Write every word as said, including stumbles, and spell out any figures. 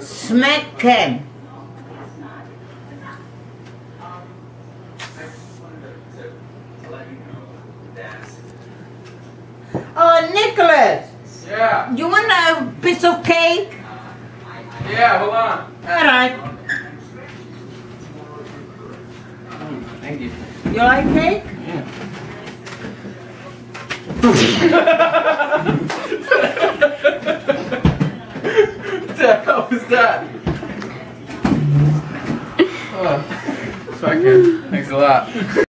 Smack can. Oh, Nicholas. Yeah. You want a piece of cake? Yeah, hold on. All right. Mm, thank you. You like cake? Yeah. What the hell was that? Oh, fuck it. Thanks a lot.